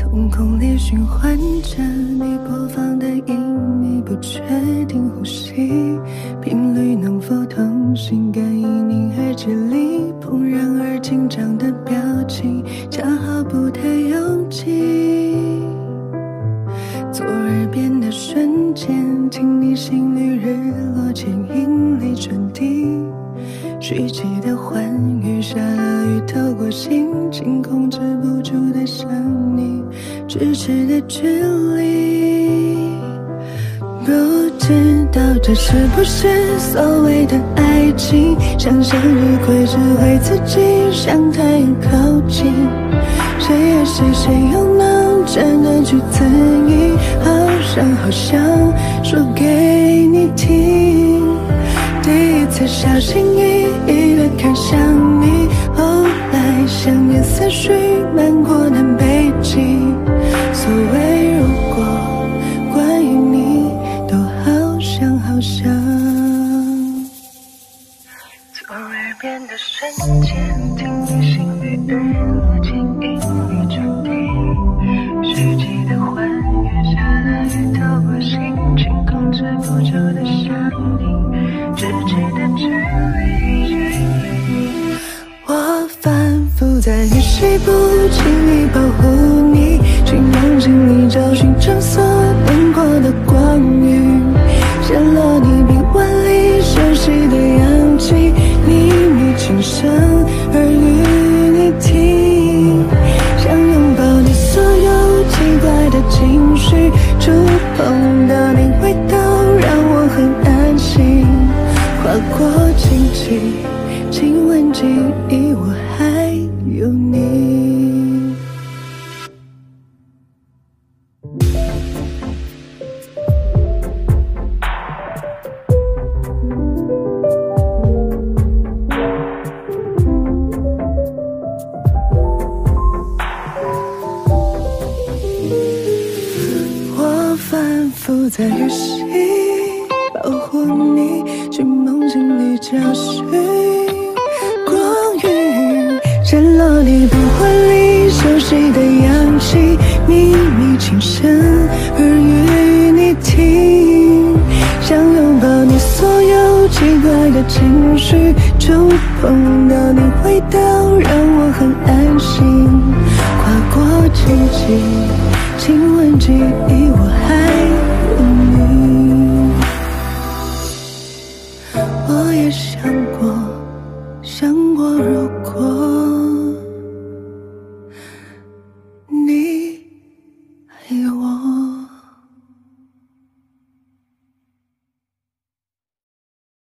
瞳孔里循环着你播放的音，你不确定呼吸频率能否同行，感应你耳机里怦然而紧张的表情，恰好不太拥挤。左耳边的瞬间，听你心里日落前音里传递，蓄积的欢愉，下了雨透过心情，控制不住的想你，咫尺的距离。不知道这是不是所谓的爱情，像向日葵只会自己向太阳靠近，谁爱谁谁又能真的去自意，好像说给你听，第一次小心翼翼地看向你，后来想念思绪漫过南北极，所谓如果关于你都好像左耳边的瞬间，听你心里日落前音里传递，蓄积的欢愉，下了雨透过心情，控制不住的想你，咫尺的距离。我反复在你西部尽力保护你，去梦境里找寻诊所等过的光晕，显露你臂弯里熟悉的氧气，秘密轻声耳语你听，想拥抱你所有奇怪的情绪，触碰到你味道让我很安心，划过荆棘，亲吻记忆，我还有你。我反复在预习保护你，去梦境里找寻光晕，闪落你臂环里熟悉的氧气，秘密轻声耳语你听，想拥抱你所有奇怪的情绪，触碰到你味道让我很安心，跨过荆棘，亲吻记忆，我还有你。我也想过如果你还有我。